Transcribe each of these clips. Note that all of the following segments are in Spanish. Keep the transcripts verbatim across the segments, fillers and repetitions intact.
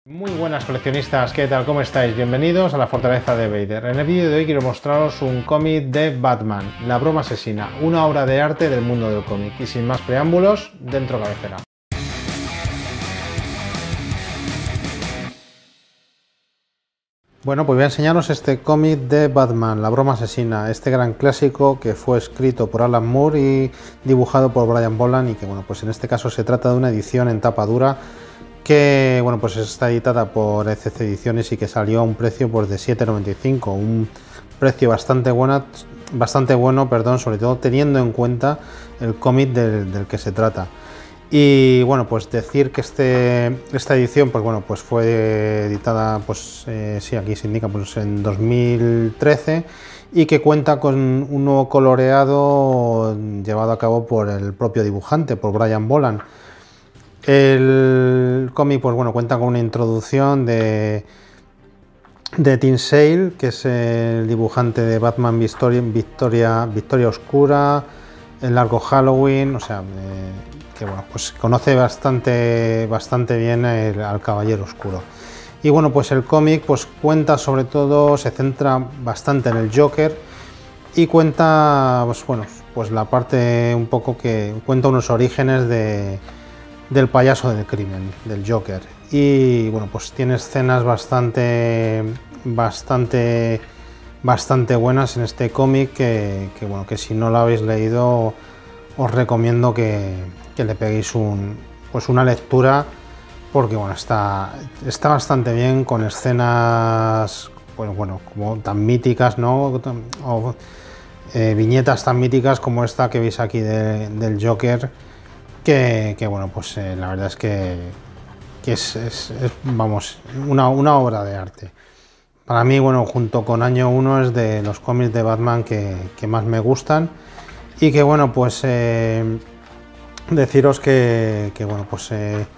Muy buenas coleccionistas, ¿qué tal? ¿Cómo estáis? Bienvenidos a la Fortaleza de Vader. En el vídeo de hoy quiero mostraros un cómic de Batman, La Broma Asesina, una obra de arte del mundo del cómic. Y sin más preámbulos, dentro cabecera. Bueno, pues voy a enseñaros este cómic de Batman, La Broma Asesina, este gran clásico que fue escrito por Alan Moore y dibujado por Brian Boland, y que bueno, pues en este caso se trata de una edición en tapa dura que bueno, pues está editada por E C C Ediciones y que salió a un precio pues de siete noventa y cinco, un precio bastante bueno, bastante bueno, perdón, sobre todo teniendo en cuenta el cómic del, del que se trata. Y bueno, pues decir que este, esta edición pues bueno, pues fue editada, pues eh, sí, aquí se indica pues en dos mil trece, y que cuenta con un nuevo coloreado llevado a cabo por el propio dibujante, por Brian Boland. El cómic pues bueno, cuenta con una introducción de, de Tim Sale, que es el dibujante de Batman Victoria, Victoria, Victoria Oscura, el largo Halloween, o sea, eh, que bueno, pues conoce bastante, bastante bien el, al Caballero Oscuro. Y bueno, pues el cómic pues cuenta sobre todo, se centra bastante en el Joker y cuenta pues bueno, pues la parte un poco que cuenta unos orígenes de del payaso del crimen, del Joker. Y bueno, pues tiene escenas bastante bastante bastante buenas en este cómic que, que bueno, que si no lo habéis leído os recomiendo que, que le peguéis un, pues una lectura, porque bueno, está, está bastante bien, con escenas pues bueno, como tan míticas, ¿no? O, eh, viñetas tan míticas como esta que veis aquí de, del Joker. Que, que bueno, pues eh, la verdad es que, que es, es, es vamos, una, una obra de arte. Para mí, bueno, junto con Año uno es de los cómics de Batman que, que más me gustan, y que bueno, pues eh, deciros que, que bueno, pues eh,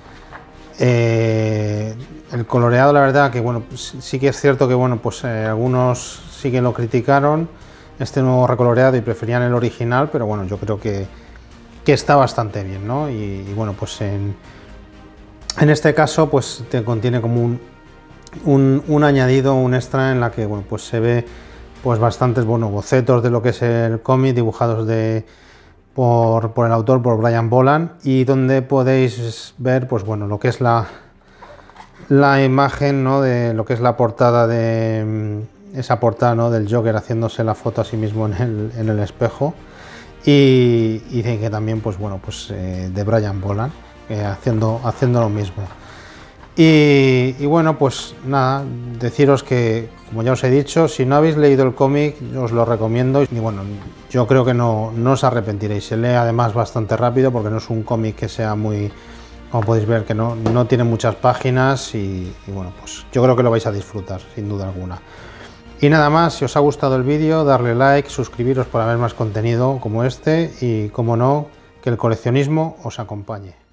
eh, el coloreado, la verdad que bueno, pues, sí que es cierto que bueno, pues eh, algunos sí que lo criticaron, este nuevo recoloreado, y preferían el original, pero bueno, yo creo que que está bastante bien, ¿no? Y, y bueno, pues en, en este caso pues te contiene como un, un, un añadido, un extra, en la que bueno, pues se ve pues bastantes bueno, bocetos de lo que es el cómic, dibujados de, por, por el autor, por Brian Boland, y donde podéis ver pues bueno, lo que es la, la imagen, ¿no? De lo que es la portada, de esa portada, ¿no? Del Joker haciéndose la foto a sí mismo en el, en el espejo. Y, y que también pues bueno, pues eh, de Brian Boland, eh, haciendo, haciendo lo mismo. Y, y bueno, pues nada, deciros que, como ya os he dicho, si no habéis leído el cómic, os lo recomiendo. Y bueno, yo creo que no, no os arrepentiréis. Se lee además bastante rápido, porque no es un cómic que sea muy, como podéis ver, que no, no tiene muchas páginas, y, y bueno, pues yo creo que lo vais a disfrutar, sin duda alguna. Y nada más, si os ha gustado el vídeo, darle like, suscribiros para ver más contenido como este, y como no, que el coleccionismo os acompañe.